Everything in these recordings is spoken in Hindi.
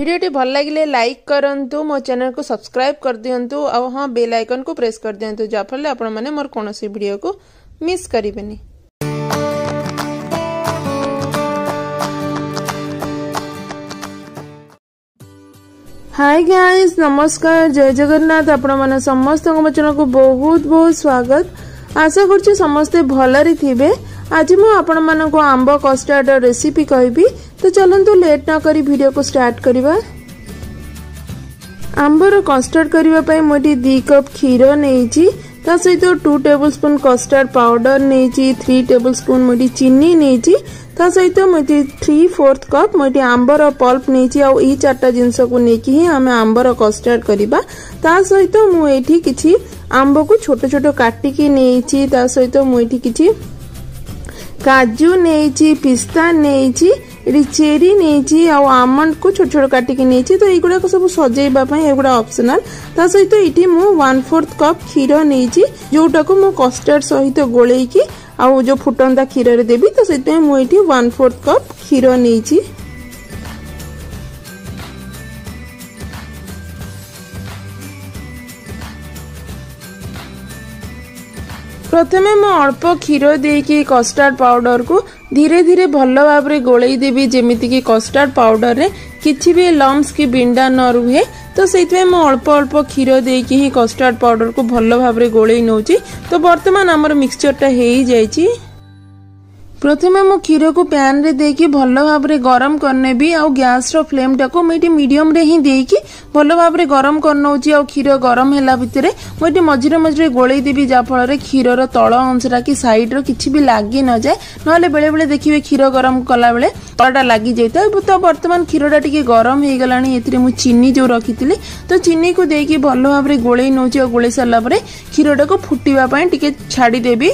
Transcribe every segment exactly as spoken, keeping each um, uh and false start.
वीडियोटी भल लगे लाइक करंतु मो चैनल को सब्सक्राइब कर दियंतु और हाँ बेल आइकन को प्रेस कर दियंतु जाफल आपण माने मोर कोनोसी वीडियो को मिस करिवेनी। हाय गाइस, नमस्कार, जय जगन्नाथ। आपण माने समस्त वचन को बहुत बहुत स्वागत। आशा करछु समस्ते भलरे थिबे। आज मु आपण माने को आंबो कस्टर्ड रेसिपी कहबी, तो चलंतु लेट न करी वीडियो को स्टार्ट करिबा। आंबर कस्टर्ड करिबा पई मोटी दो कप क्षीर नेइची, ता सहित टू टेबलस्पून कस्टर्ड पाउडर नेइची, तीन टेबलस्पून मोटी चीनी नेइची, ता सहित मोटी थ्री फोर्थ कप मोटी आंबर पल्प नेइची। आ ई चारटा जिंस को नेकी ही हमें आंबर कस्टर्ड करिबा। ता सहित मु एठी किछि आंब को छोट छोट काटिकी नेइची, ता सहित मु एठी किछि काजू नेइची, पिस्ता नेइची, एटी चेरी नेइची आ आमंड को छोट छोट काटिकी नेइची। तो एगुडा को सब सजेइबा पई एगुडा ऑप्शनल। ता सहित एठी मु वन फोर्थ कप क्षीर नेइची, जोटा को मु कस्टर्ड सहित गोलेई की आ जो फुटंदा क्षीर रे देबी। तो सेते मु एठी वन फोर्थ कप क्षीर नेइची। प्रथमे मु अल्प क्षीर देकी कस्टर्ड पाउडर को धीरे धीरे भल भाव में गोलई देवी, जेमिति कि कस्टर्ड पाउडर रे किछि भी लम्स की बिंडा न रुहे। तो सेइतमे मु अल्प अल्प क्षीर देकी ही कस्टर्ड पाउडर को भल भाव में गोलई नउची। तो वर्तमान हमर मिक्सचरटा हेई जायछि। प्रथमे मु क्षीर को पैन रे देकी भल भाव में गरम करने भी आ गैस रो फ्लेम टा को मेटी मीडियम रे ही देकी भल भाव में गरम करनौची। आ क्षीर गरम हैला भितरे मोटी मझिरे मझिरे गोळेई देबी, जा फल रे क्षीर रो तळ अंशरा की साइड रो किछि भी लागी न जाय, नहले बेले बेले देखिबे क्षीर गरम कला बेले तळटा लागी जायता। तो वर्तमान क्षीरटा टिके गरम हे गलानी। एथिरे मु चीनी जो रखितिली तो चीनी को देकी भल भाव में गोळेई नौची। आ गोळेई साला परे क्षीरटा को फुटीबा पई टिके छाडी देबी,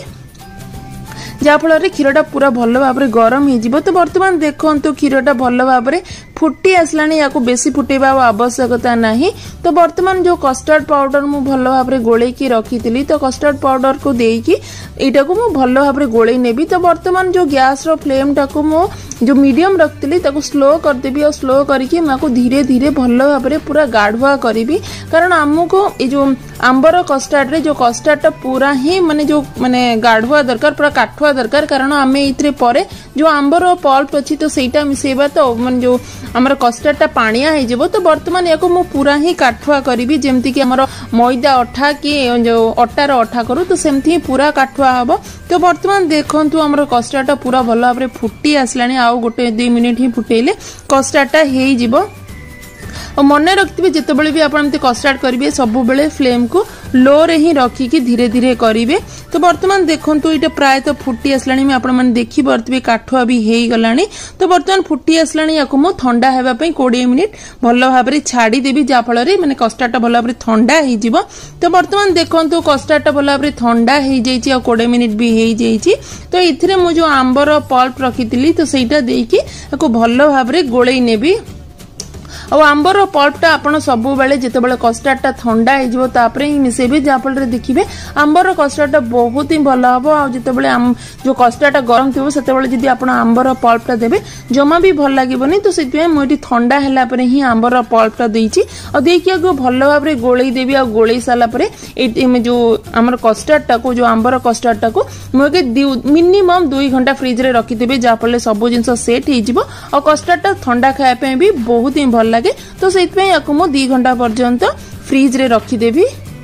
जाफल क्षीरटा पूरा भल भाव में गरम हो। तो वर्तमान देखो क्षीरटा भल भाव में फुटी आसलानी, या बेसी फुटेबा आवश्यकता नहीं। तो वर्तमान जो कस्टर्ड पाउडर मु भल भाव में गोले की रखी थी, तो कस्टर्ड पाउडर को देकी एटा को मु भल भाव में गोले नेबी। तो वर्तमान जो गैस रो फ्लेम टा को मु जो मीडियम रखती ताको स्लो कर देबी। और स्लो करके माको धीरे धीरे भल भाव में पूरा गाढ़ुआ करी, कारण आमको ये जो आंबर कस्टर्ड रे जो कस्टर्ड टा पूरा ही माने जो माने गाढ़ुआ दरकार, पूरा काठुआ दरकार। कारण आमे इतरे परे जो आंबर पल्प अछि तो सेटा मिसेबा, तो माने जो हमर कस्टर्ड टा पानिया हे जेबो। तो वर्तमान याको मु पूरा ही काठुआ करी, जेमति कि हमर मैदा अठा कि जो अटार अठा करू, तो सेमथि ही पूरा काठुआ हबो। तो वर्तमान देखंतु हमर कस्टर्ड टा पूरा भल भाव में फुटी आसलानी। आ गोटे दो मिनिट ही फुटेले कस्टर्ड टा हेई जिवो। और मन रखिए जितेबाला भी आप कस्टर्ड करेंगे सब बेले फ्लेम को लो रे ही रखिकी धीरे धीरे करेंगे। तो वर्तमान देखो ये प्राय तो फुटी आसलानी, मैं देखी पारे काठुआ भी हो गलानी। तो वर्तमान फुटी आसलानी, या मु ठंडा होगापी कोड़े मिनिट भल भाव में छाड़देवी, जहाँफल मैंने कस्टर्ड भल भाव में ठंडा हो। तो वर्तमान देखो कस्टर्ड भल भाव में ठंडा हो जाए, कोड़े मिनिट भी हो जाए। तो ये मुझे आंबर पल्प रखी थी, तो सहीटा देकी भल भाव में गोलई नेबी। और आंबर पल्पटा आपन सबु बेले जितेबाला कस्टर्डटा ठंडा हो तापरे ही मिसेबे, जहाँफल देखिए आंबर कस्टर्डटा बहुत ही भल हम। आ जितेबाला जो कस्टर्डटा गरम थी से जब आप आंबर पल्पटा देवे जमा भी भल लगे। तो से मुझे ठंडा है ही आंबर पल्पटा देती और देखिए भल भाव में गोलई देवी। आ गोलई सारापर जो आम कस्टर्डटा को जो आंबर कस्टर्डटा को मुझे मिनिमम दुई घंटा फ्रिज रे रखिदेवे, जहाँफल सब जिन सेट हो। और कस्टर्डटा ठंडा खायापी भी बहुत ही भल लगे। तो से मु दी घंटा पर्यंत फ्रिज रे रखिदेवी।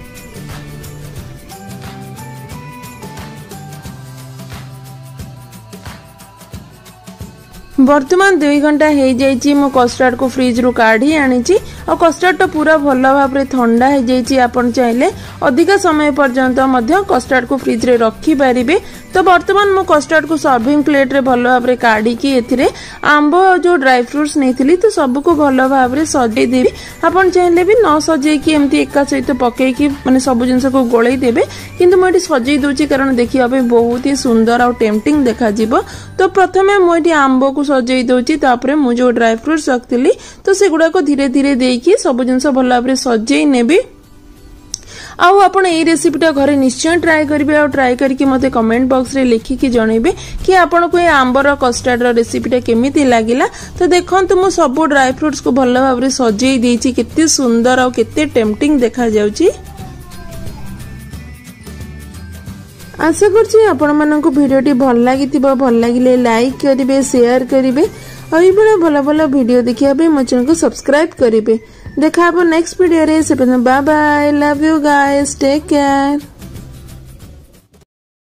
वर्तमान दुई घंटा हो जाइए, मु कस्टर्ड को फ्रिज रू काढ़ी आनी। और कस्टर्ड तो पूरा भल भाव में ठंडा हो जाइए। आपन चाहिले अधिक समय पर्यंत मध्य कस्टर्ड को फ्रिज रे रखी पारिबे। तो वर्तमान मु कस्टर्ड को सर्विंग प्लेट रे भल भाव में काढ़ी की एथिरे आंब जो ड्राई फ्रूट्स नहीं तो सबको भल भाव में सजे देवी। आपन चाहिले भी न सजे की एमती एका सहित पकई की माने सब जिंस को गोलई देबे, किंतु मु एठी सजई दोची कारण देखिया पे बहुत ही सुंदर और टेम्पटिंग देखा जिवो। तो प्रथमे मु एठी आंब को सजई दोची, तापरे मु जो ड्राई फ्रूट्स रखतिली तो सेगुडा को धीरे धीरे देकी सब जिंस भल भाव में सजई नेबी। आउ आपण एई रेसिपीटा घरे निश्चय ट्राए करेंगे और ट्राए करके मते कमेंट बॉक्स रे लिखिकी जनइबे कि आपण को ए आंबर कस्टर्ड रेसिपीटा केमिति लागिला। तो देखंतु मु सब ड्राई फ्रूट्स को भल भाबरे सजेई देछि, केते सुंदर और केते टेम्पटिंग देखा जाउछि। आशा करछि आपण माननकु भिडियोटी भल लागितिबो, भल लागिले लाइक करिवे, शेयर करिवे और ये भल भल वीडियो देखिया पे मो चैनल को सब्सक्राइब करिवे। देखा नेक्स्ट वीडियो रे, say bye bye, love you guys, take care.